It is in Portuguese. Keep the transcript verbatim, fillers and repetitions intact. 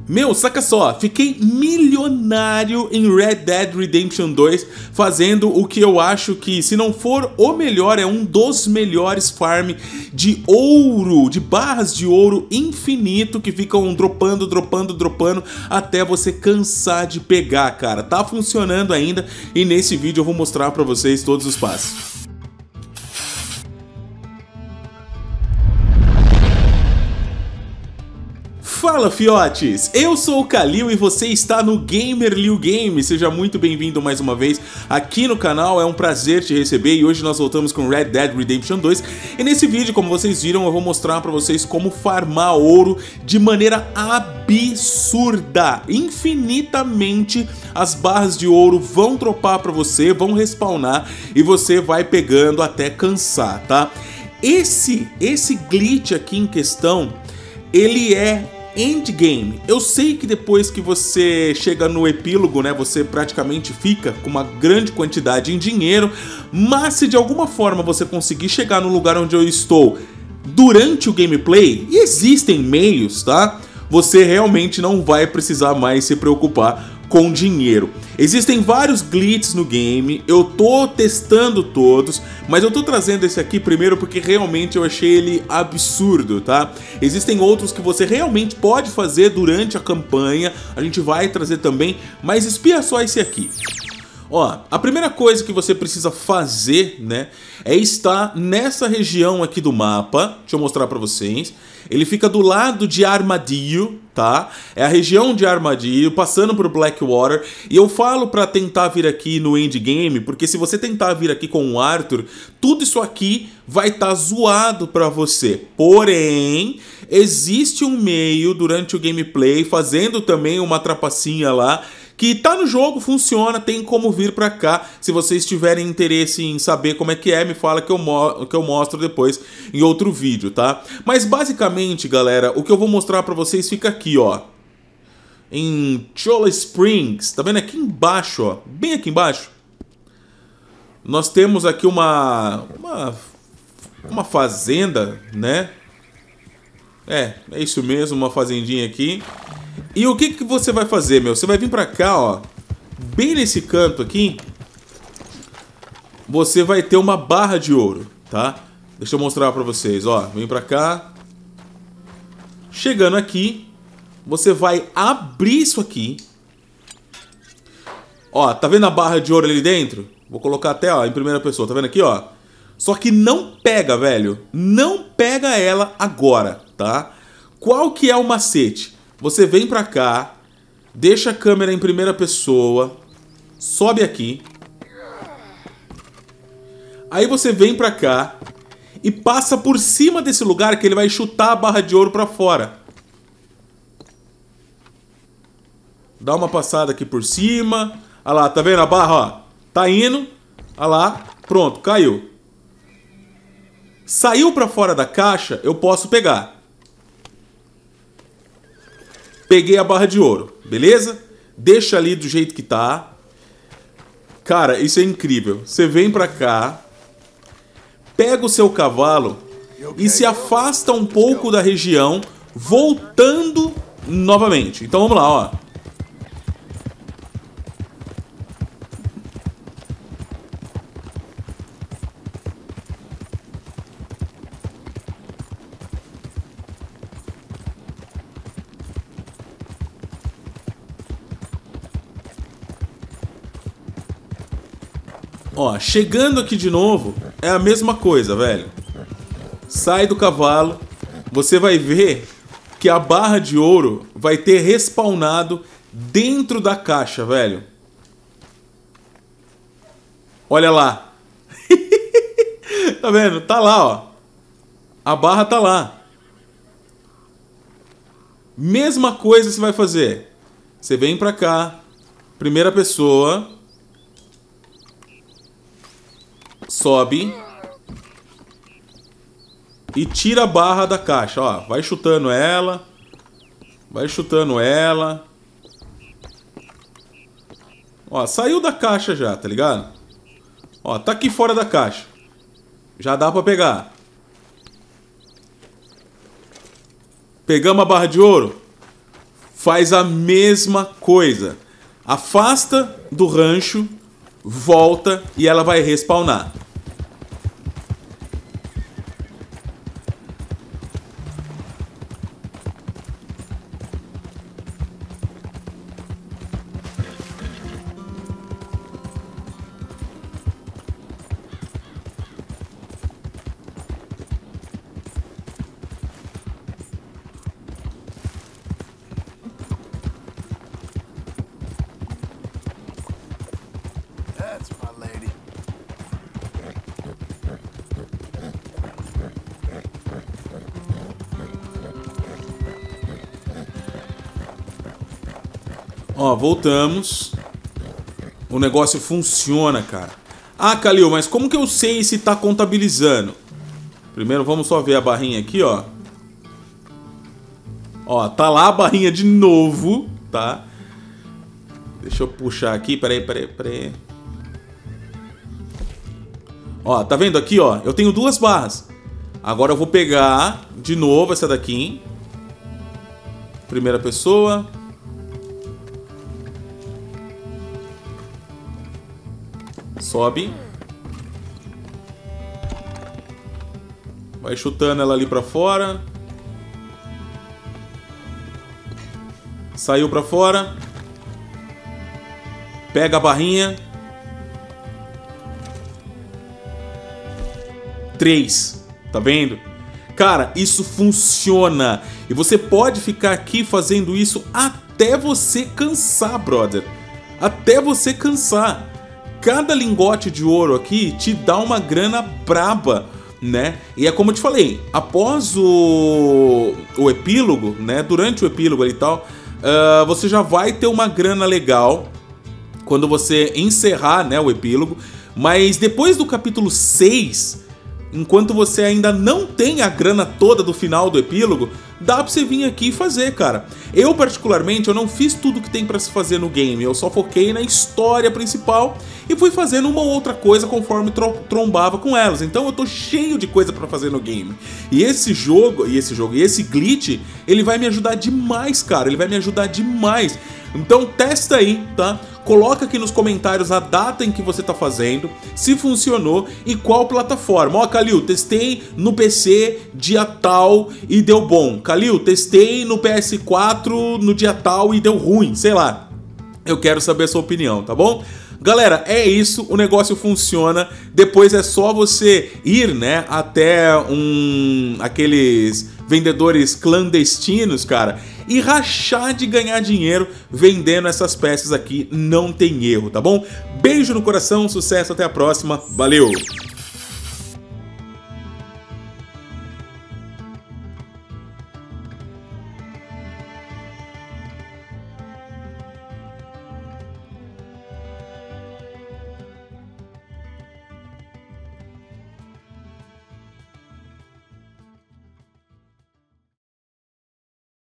Meu, saca só, fiquei milionário em Red Dead Redemption dois, fazendo o que eu acho que, se não for o melhor, é um dos melhores farm de ouro, de barras de ouro infinito, que ficam dropando, dropando, dropando, até você cansar de pegar, cara. Tá funcionando ainda, e nesse vídeo eu vou mostrar pra vocês todos os passos. Fala, fiotes! Eu sou o Kalil e você está no GamerLiu Games. Seja muito bem-vindo mais uma vez aqui no canal, é um prazer te receber e hoje nós voltamos com Red Dead Redemption dois. E nesse vídeo, como vocês viram, eu vou mostrar pra vocês como farmar ouro de maneira absurda. Infinitamente as barras de ouro vão dropar pra você, vão respawnar e você vai pegando até cansar, tá? Esse, esse glitch aqui em questão, ele é endgame. Eu sei que depois que você chega no epílogo, né, você praticamente fica com uma grande quantidade em dinheiro, mas se de alguma forma você conseguir chegar no lugar onde eu estou durante o gameplay, e existem meios, tá? Você realmente não vai precisar mais se preocupar com dinheiro. Existem vários glitches no game, eu tô testando todos, mas eu tô trazendo esse aqui primeiro porque realmente eu achei ele absurdo, tá? Existem outros que você realmente pode fazer durante a campanha, a gente vai trazer também, mas espia só esse aqui. Ó, a primeira coisa que você precisa fazer, né, é estar nessa região aqui do mapa. Deixa eu mostrar pra vocês. Ele fica do lado de Armadillo, tá? É a região de Armadillo, passando por Blackwater. E eu falo pra tentar vir aqui no endgame, porque se você tentar vir aqui com o Arthur, tudo isso aqui vai estar zoado pra você. Porém, existe um meio durante o gameplay, fazendo também uma trapacinha lá, que tá no jogo, funciona, tem como vir pra cá. Se vocês tiverem interesse em saber como é que é, me fala que eu, mo que eu mostro depois em outro vídeo, tá? Mas basicamente, galera, o que eu vou mostrar pra vocês fica aqui, ó, em Cholla Springs. Tá vendo aqui embaixo, ó, bem aqui embaixo? Nós temos aqui uma, uma, uma fazenda, né? É, é isso mesmo, uma fazendinha aqui. E o que que você vai fazer, meu? Você vai vir pra cá, ó, bem nesse canto aqui, você vai ter uma barra de ouro, tá? Deixa eu mostrar pra vocês, ó, vem pra cá. Chegando aqui, você vai abrir isso aqui. Ó, tá vendo a barra de ouro ali dentro? Vou colocar até, ó, em primeira pessoa, tá vendo aqui, ó? Só que não pega, velho, não pega ela agora, tá? Qual que é o macete? Você vem pra cá, deixa a câmera em primeira pessoa, sobe aqui. Aí você vem pra cá e passa por cima desse lugar que ele vai chutar a barra de ouro pra fora. Dá uma passada aqui por cima. Olha lá, tá vendo a barra, ó? Tá indo. Olha lá, pronto, caiu. Saiu pra fora da caixa, eu posso pegar. Peguei a barra de ouro, beleza? Deixa ali do jeito que tá. Cara, isso é incrível. Você vem pra cá, pega o seu cavalo e se afasta um pouco da região, voltando novamente. Então vamos lá, ó. Ó, chegando aqui de novo, é a mesma coisa, velho. Sai do cavalo, você vai ver que a barra de ouro vai ter respawnado dentro da caixa, velho. Olha lá. Tá vendo? Tá lá, ó. A barra tá lá. Mesma coisa você vai fazer. Você vem pra cá, primeira pessoa, sobe e tira a barra da caixa, ó. Vai chutando ela, vai chutando ela. Ó, saiu da caixa já, tá ligado? Ó, tá aqui fora da caixa. Já dá pra pegar. Pegamos a barra de ouro. faz a mesma coisa. Afasta do rancho, volta e ela vai respawnar. Ó, voltamos. O negócio funciona, cara. Ah, Kalil, mas como que eu sei se tá contabilizando? Primeiro vamos só ver a barrinha aqui, ó. Ó, tá lá a barrinha de novo, tá? Deixa eu puxar aqui, peraí, peraí, peraí. Ó, tá vendo aqui, ó? Eu tenho duas barras. Agora eu vou pegar de novo essa daqui. Primeira pessoa. Sobe. Vai chutando ela ali pra fora. Saiu pra fora. Pega a barrinha. Três. Tá vendo? Cara, isso funciona. E você pode ficar aqui fazendo isso até você cansar, brother. Até você cansar. Cada lingote de ouro aqui te dá uma grana braba, né? E é como eu te falei, após o, o epílogo, né? Durante o epílogo ali e tal, uh, você já vai ter uma grana legal quando você encerrar, né, o epílogo. Mas depois do capítulo seis, enquanto você ainda não tem a grana toda do final do epílogo, dá pra você vir aqui e fazer, cara. Eu, particularmente, eu não fiz tudo que tem pra se fazer no game. Eu só foquei na história principal e fui fazendo uma ou outra coisa conforme tro trombava com elas. Então eu tô cheio de coisa pra fazer no game. E esse jogo, e esse jogo, e esse glitch, ele vai me ajudar demais, cara. Ele vai me ajudar demais. Então testa aí, tá? Coloca aqui nos comentários a data em que você tá fazendo, se funcionou e qual plataforma. Ó, Kalil, testei no P C dia tal e deu bom. Kalil, testei no P S quatro no dia tal e deu ruim, sei lá. Eu quero saber a sua opinião, tá bom? Galera, é isso, o negócio funciona. Depois é só você ir, né, até um aqueles vendedores clandestinos, cara, e rachar de ganhar dinheiro vendendo essas peças aqui, não tem erro, tá bom? Beijo no coração, sucesso, até a próxima, valeu!